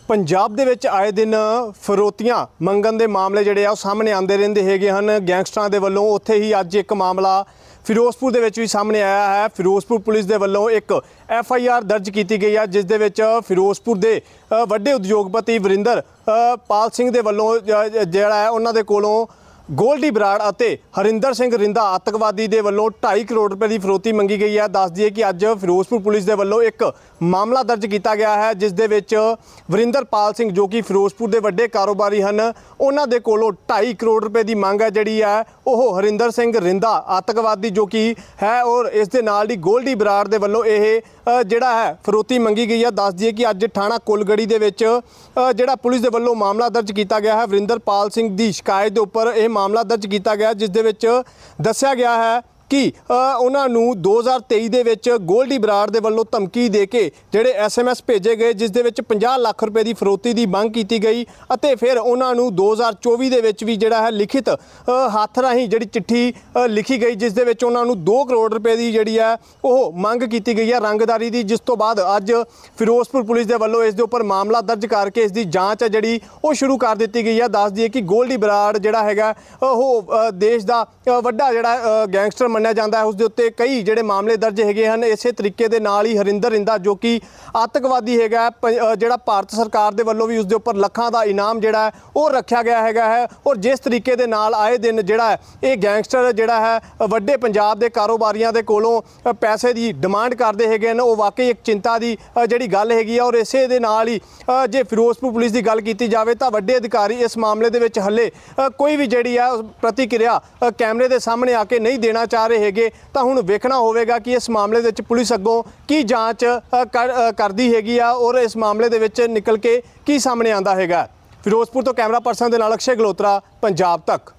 पंजाब दे विच आए दिन फिरौतियां मंगन दे मामले जिहड़े आ सामने आंदे रहिंदे हैगे हन गैंगस्टरां दे वल्लों। उत्थे ही अज एक मामला फिरोजपुर दे विच भी सामने आया है। फिरोजपुर पुलिस दे वल्लों एक FIR दर्ज की गई है जिस दे विच फिरोजपुर दे वड्डे उद्योगपति वरिंदर पाल सिंह दे वल्लों जिहड़ा है उन्हां दे कोलों गोल्डी बराड़ अते हरिंदर सिंह रिंदा आतंकवादी दे वल्लों 2.5 करोड़ रुपए की फिरौती मंगी गई है। दस दिए कि अज फिरोजपुर पुलिस दे वल्लों एक मामला दर्ज किया गया है जिस दे विच वरिंदर पाल सिंह जो कि फिरोजपुर दे वड्डे कारोबारी हैं उन्हां दे कोलों 2.5 करोड़ रुपए की मंग है जिहड़ी है वह हरिंदर सिंह रिंदा आतंकवादी जो कि है और इस दे नाल ही गोल्डी बराड़ दे वल्लों यह जिहड़ा है फिरौती मंगी गई है। दस दिए कि अज थाणा कुलगड़ी दे विच जिहड़ा पुलिस दे वल्लों मामला दर्ज किया गया है वरिंदर पाल सिंह की शिकायत के उपर यह मामला दर्ज किया गया जिस दे विच दस्सिया गया है कि उन्होंने 2023 दे विच गोल्डी बराड़ दे वल्लों धमकी दे के जिहड़े SMS भेजे गए जिस दे विच 50 लाख रुपए की फिरौती की मंग की गई अते फिर उन्होंने 2024 दे विच भी जिहड़ा है लिखित हत्थ राहीं जिहड़ी चिट्ठी लिखी गई जिस दे विच उन्होंने 2 करोड़ रुपए की जिहड़ी है वो मंग की गई है रंगदारी की। जिस तो बाद अज फिरोजपुर पुलिस दे वल्लों इस दे उपर मामला दर्ज करके इसकी जांच है जिहड़ी वो शुरू कर दी गई है। दस दिए कि गोल्डी बराड़ जिहड़ा हैगा वो देश का वड्डा जिहड़ा गैंगस्टर मन्निया जाता है। उसके उत्ते कई जिहड़े मामले दर्ज हैगे हैं। इसे तरीके दे नाल ही हरिंदर रिंदा जो कि आतंकवादी हैगा जिहड़ा भारत सरकार दे वल्लों भी उसके उपर लखां दा इनाम जिहड़ा है वो रखा गया हैगा है। और जिस तरीके दे नाल आए दिन जिहड़ा है ये गैंगस्टर जिहड़ा है वड्डे पंजाब दे कारोबारियां दे कोलों पैसे की डिमांड करते हैगे ने वो वाकई एक चिंता की जिहड़ी गल हैगी है। और इसे दे नाल ही जे फिरोजपुर पुलिस की गल की जाए तो वड्डे अधिकारी इस मामले दे विच हले कोई भी जिहड़ी है प्रतिक्रिया कैमरे दे सामने आके नहीं देना चाह रहे हैगे। तो हुण वेखना होवेगा कि इस मामले दे विच पुलिस अगों की जांच करदी हैगी आ और इस मामले दे विच निकल के की सामने आंदा हैगा। फिरोजपुर तो कैमरा पर्सन दे नाल अक्षय गलोत्रा, पंजाब तक।